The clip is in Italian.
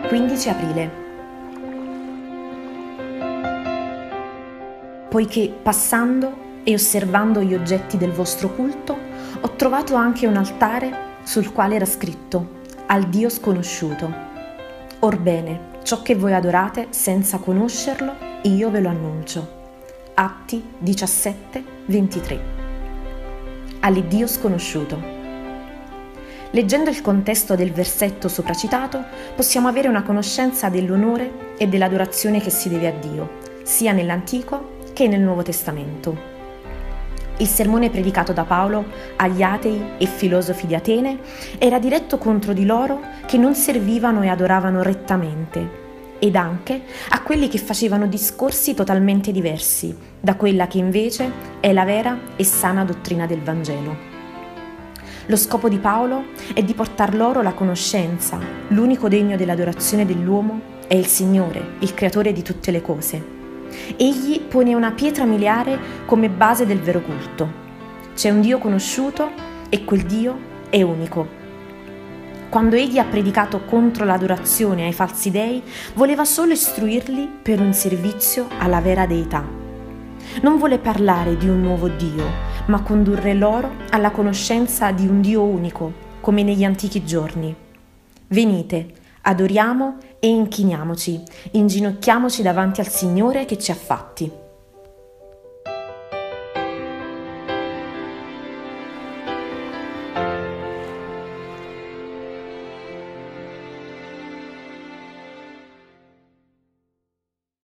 15 aprile. Poiché passando e osservando gli oggetti del vostro culto, ho trovato anche un altare sul quale era scritto al Dio sconosciuto. Orbene, ciò che voi adorate senza conoscerlo, io ve lo annuncio. Atti 17, 23. All'Iddio sconosciuto. Leggendo il contesto del versetto sopracitato, possiamo avere una conoscenza dell'onore e dell'adorazione che si deve a Dio, sia nell'Antico che nel Nuovo Testamento. Il sermone predicato da Paolo agli atei e filosofi di Atene era diretto contro di loro che non servivano e adoravano rettamente, ed anche a quelli che facevano discorsi totalmente diversi da quella che invece è la vera e sana dottrina del Vangelo. Lo scopo di Paolo è di portar loro la conoscenza, l'unico degno dell'adorazione dell'uomo è il Signore, il creatore di tutte le cose. Egli pone una pietra miliare come base del vero culto. C'è un Dio conosciuto e quel Dio è unico. Quando egli ha predicato contro l'adorazione ai falsi dei, voleva solo istruirli per un servizio alla vera deità. Non vuole parlare di un nuovo Dio, ma condurre loro alla conoscenza di un Dio unico, come negli antichi giorni. Venite, adoriamo e inchiniamoci, inginocchiamoci davanti al Signore che ci ha fatti.